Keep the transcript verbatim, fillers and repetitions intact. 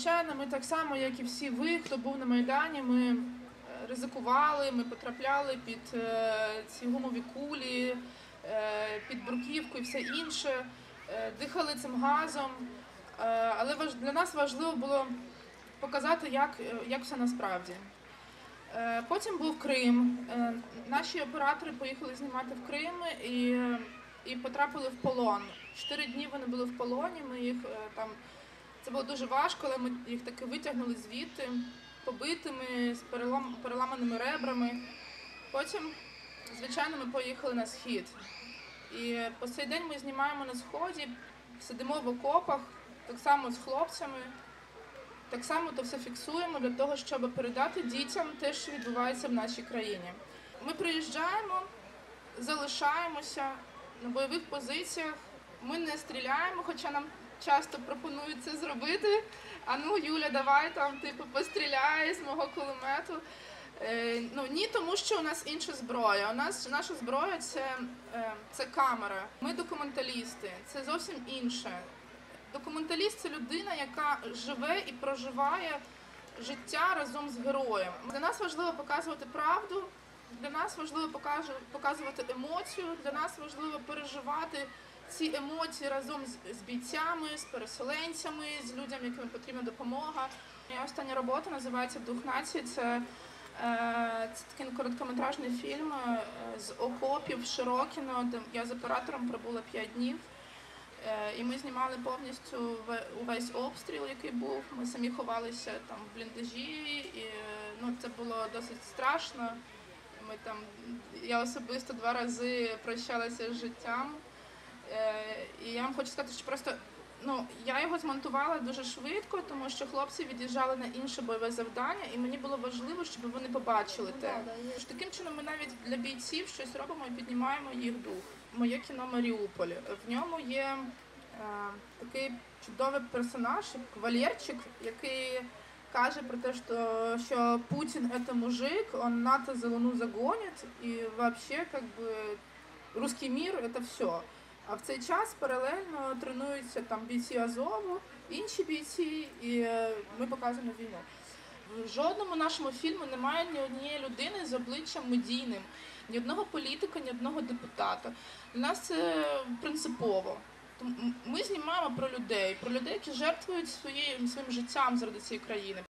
Звичайно, ми так само, як і всі ви, хто був на Майдані, ми ризикували, ми потрапляли під ці гумові кулі, під бруківку і все інше, дихали цим газом. Але для нас важливо було показати, як, як все насправді. Потім був Крим. Наші оператори поїхали знімати в Крим і, і потрапили в полон. Чотири дні вони були в полоні, ми їх там... Це було дуже важко, але ми їх таки витягнули звідти, побитими, з перелам, переламаними ребрами. Потім, звичайно, ми поїхали на Схід. І по цей день ми знімаємо на Сході, сидимо в окопах, так само з хлопцями, так само то все фіксуємо для того, щоб передати дітям те, що відбувається в нашій країні. Ми приїжджаємо, залишаємося на бойових позиціях, ми не стріляємо, хоча нам часто пропонують це зробити. А ну, Юля, давай там, типу, постріляй з мого кулемету. Е, ну, ні, тому що у нас інша зброя. У нас наша зброя це, е, це камера. Ми документалісти, це зовсім інше. Документаліст – це людина, яка живе і проживає життя разом з героєм. Для нас важливо показувати правду, для нас важливо показувати емоцію, для нас важливо переживати ці емоції разом з, з бійцями, з переселенцями, з людьми, яким потрібна допомога. Моя остання робота називається «Дух нації». Це, е, це такий короткометражний фільм е, з окопів Широкіно, де я з оператором пробула п'ять днів. Е, і ми знімали повністю увесь обстріл, який був. Ми самі ховалися там в бліндажі. І, ну, це було досить страшно. Ми там, я особисто два рази прощалася з життям. І я вам хочу сказати, що просто ну, я його змонтувала дуже швидко, тому що хлопці від'їжджали на інше бойове завдання, і мені було важливо, щоб вони побачили те. Таким чином ми навіть для бійців щось робимо і піднімаємо їх дух. Моє кіно «Маріуполь». В ньому є е, такий чудовий персонаж, Валерчик, який каже про те, що, що Путін – це мужик, він НАТО за Луну загонить, і взагалі, как би, русский мир – це все. А в цей час паралельно тренуються там бійці Азову, інші бійці, і ми показуємо війну. В жодному нашому фільмі немає ні однієї людини з обличчям медійним, ні одного політика, ні одного депутата. Для нас це принципово. Ми знімаємо про людей, про людей, які жертвують своїм, своїм життям заради цієї країни.